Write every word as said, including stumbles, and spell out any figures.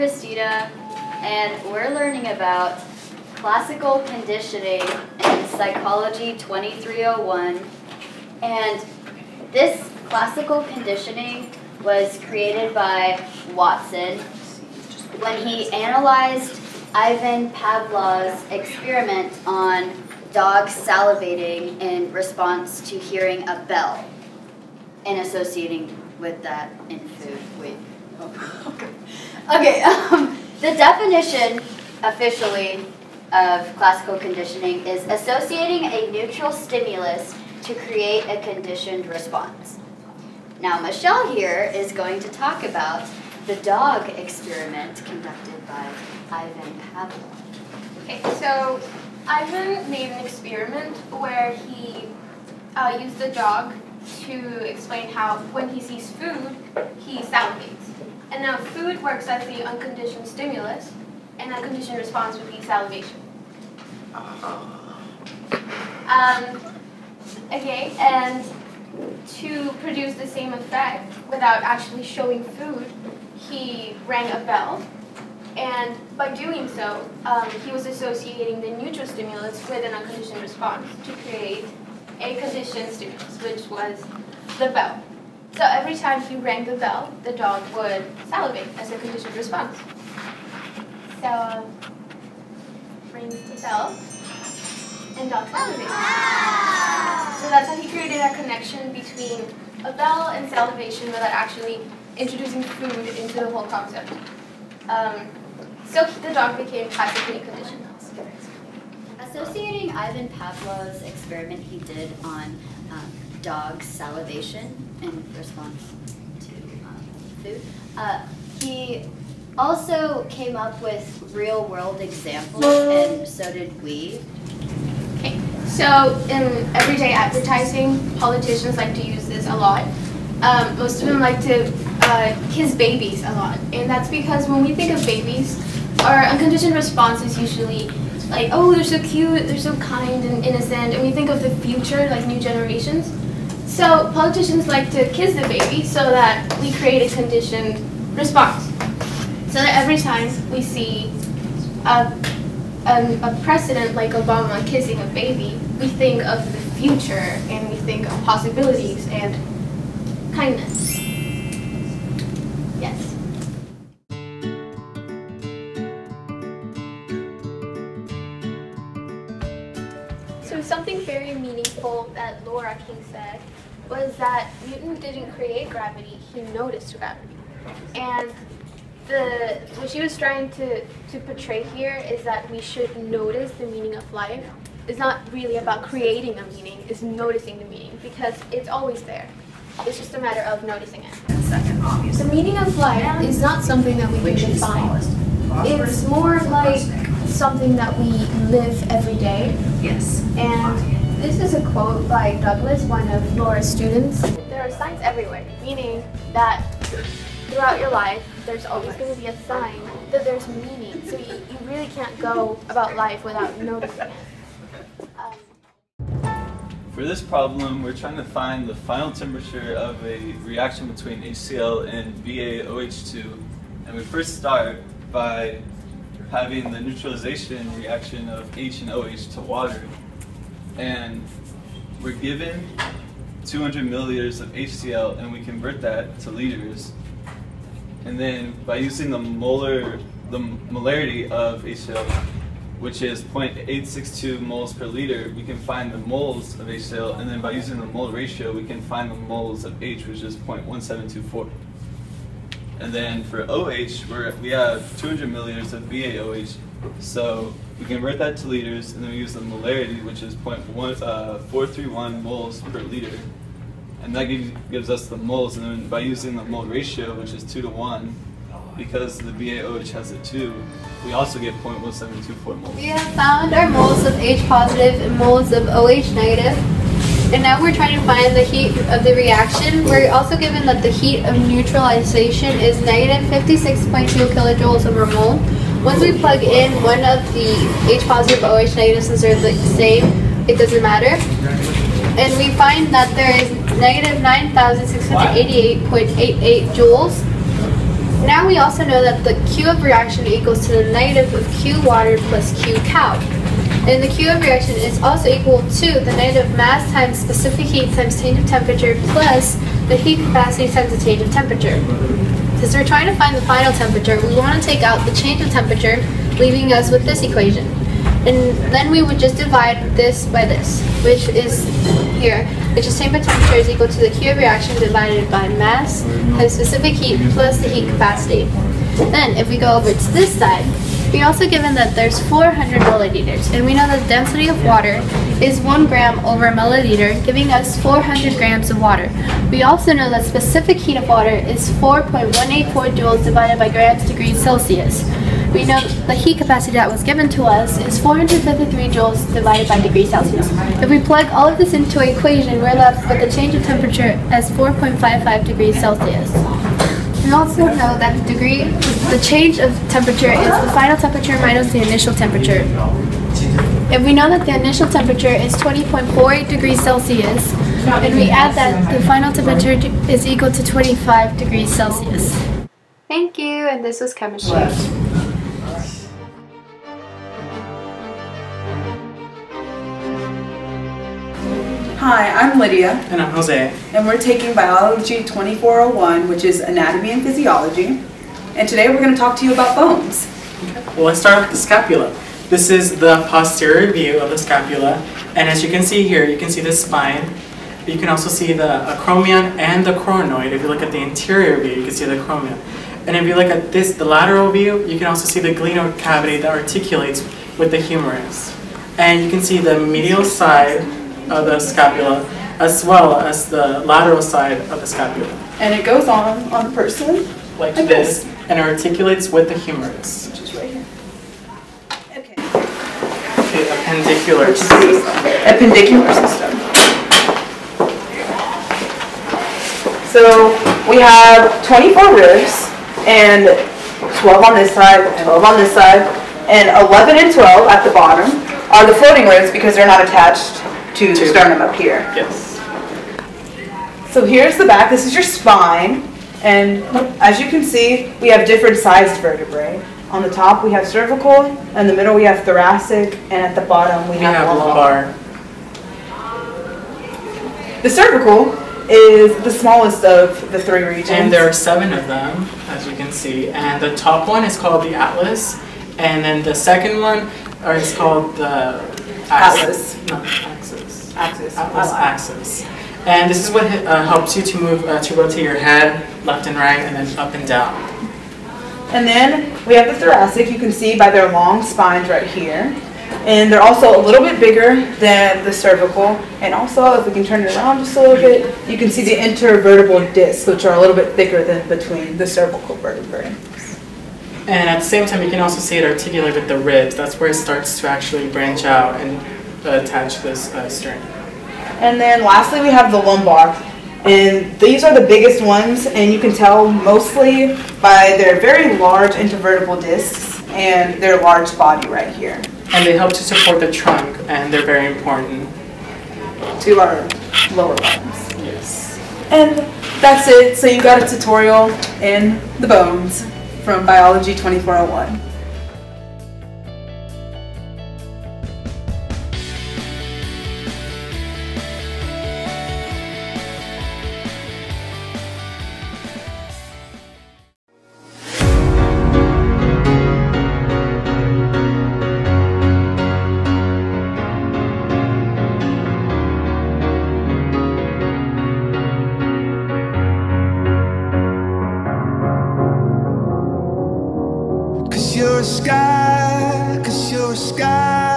Christina, and we're learning about classical conditioning in Psychology twenty-three oh one. And this classical conditioning was created by Watson when he analyzed Ivan Pavlov's experiment on dogs salivating in response to hearing a bell and associating with that in food. Wait. Oh, okay. Okay. Um, the definition officially of classical conditioning is associating a neutral stimulus to create a conditioned response. Now, Michelle here is going to talk about the dog experiment conducted by Ivan Pavlov. Okay, so Ivan made an experiment where he uh, used the dog to explain how when he sees food, he salivates. And now food works as the unconditioned stimulus, and unconditioned response would be salivation. Um, okay, and to produce the same effect without actually showing food, he rang a bell. And by doing so, um, he was associating the neutral stimulus with an unconditioned response to create a conditioned stimulus, which was the bell. So every time he rang the bell, the dog would salivate as a conditioned response. So, um, rings the bell, and dog salivates. So that's how he created a connection between a bell and salivation without actually introducing food into the whole concept. Um, so the dog became classically conditioned. Associating Ivan Pavlov's experiment he did on um, dog salivation in response to um, food, uh, he also came up with real-world examples, and so did we. Okay, so in everyday advertising, politicians like to use this a lot. Um, most of them like to uh, kiss babies a lot, and that's because when we think of babies, our unconditioned response is usually like, oh, they're so cute, they're so kind and innocent, and we think of the future, like new generations. So politicians like to kiss the baby so that we create a conditioned response. So that every time we see a, a, a precedent like Obama kissing a baby, we think of the future and we think of possibilities and kindness. Yes. So something very meaningful that Laura King said was that Newton didn't create gravity, he noticed gravity. And the what she was trying to, to portray here is that we should notice the meaning of life. It's not really about creating a meaning, it's noticing the meaning, because it's always there. It's just a matter of noticing it. The meaning of life is not something that we can define. It's more like something that we live every day. Yes. And this is a quote by Douglas, one of Laura's students. There are signs everywhere, meaning that throughout your life, there's always going to be a sign that there's meaning. So you, you really can't go about life without noticing it. Um, For this problem, we're trying to find the final temperature of a reaction between HCl and B A O H two. And we first start by having the neutralization reaction of H and OH to water. And we're given two hundred milliliters of HCl, and we convert that to liters. And then by using the molar, the molarity of HCl, which is zero point eight six two moles per liter, we can find the moles of HCl, and then by using the mole ratio, we can find the moles of H, which is zero point one seven two four. And then for OH, we're, we have two hundred milliliters of B A O H, so we convert that to liters, and then we use the molarity, which is zero point four three one moles per liter. And that gives, gives us the moles, and then by using the mole ratio, which is two to one, because the B A O H has a two, we also get zero point one seven two four moles. We have found our moles of H positive and moles of OH negative, and now we're trying to find the heat of the reaction. We're also given that the heat of neutralization is negative fifty-six point two kilojoules over mole. Once we plug in one of the H positive OH negative, since they're the same, it doesn't matter. And we find that there is negative nine thousand six hundred eighty-eight point eight eight joules. Now we also know that the Q of reaction equals to the negative of Q water plus Q cal. And the Q of reaction is also equal to the negative mass times specific heat times change of temperature plus the heat capacity times the change of temperature. Since we're trying to find the final temperature, we want to take out the change of temperature, leaving us with this equation. And then we would just divide this by this, which is here, which is change of temperature is equal to the Q of reaction divided by mass times specific heat plus the heat capacity. Then, if we go over to this side, we're also given that there's four hundred milliliters, and we know that the density of water is one gram over a milliliter, giving us four hundred grams of water. We also know that specific heat of water is four point one eight four joules divided by grams degrees Celsius. We know the heat capacity that was given to us is four hundred fifty-three joules divided by degrees Celsius. If we plug all of this into an equation, we're left with the change of temperature as four point five five degrees Celsius. We also know that the degree, the change of temperature is the final temperature minus the initial temperature. If we know that the initial temperature is twenty point four eight degrees Celsius, and we add that the final temperature is equal to twenty-five degrees Celsius. Thank you, and this was chemistry. Hi, I'm Lydia. And I'm Jose. And we're taking Biology twenty-four oh one, which is Anatomy and Physiology. And today we're going to talk to you about bones. Okay. Well, let's start with the scapula. This is the posterior view of the scapula. And as you can see here, you can see the spine. You can also see the acromion and the coronoid. If you look at the interior view, you can see the acromion. And if you look at this, the lateral view, you can also see the glenoid cavity that articulates with the humerus. And you can see the medial side of the scapula as well as the lateral side of the scapula. And it goes on on a person Like, like this, this. and articulates with the humerus. Which is right here. Okay. The appendicular Which is the appendicular system. So we have twenty-four ribs and twelve on this side, twelve on this side, and eleven and twelve at the bottom are the floating ribs because they're not attached to the sternum up here. Yes. So here's the back. This is your spine. And as you can see, we have different sized vertebrae. On the top we have cervical, in the middle we have thoracic, and at the bottom we, We have, have lumbar. lumbar. The cervical is the smallest of the three regions. And there are seven of them, as you can see. And the top one is called the atlas. And then the second one or is called the Atlas. No, axis. Axis. Atlas axis. And this is what uh, helps you to move, uh, to rotate your head left and right, and then up and down. And then we have the thoracic. You can see by their long spines right here. And they're also a little bit bigger than the cervical. And also, if we can turn it around just a little bit, you can see the intervertebral discs, which are a little bit thicker than between the cervical vertebrae. And at the same time, you can also see it articulate with the ribs. That's where it starts to actually branch out and uh, attach this uh, sternum. And then lastly, we have the lumbar. And these are the biggest ones, and you can tell mostly by their very large intervertebral discs and their large body right here. And they help to support the trunk, and they're very important to our lower limbs. Yes. And that's it. So you got a tutorial in the bones from Biology twenty-four oh one. Cause you're a sky, cause you're a sky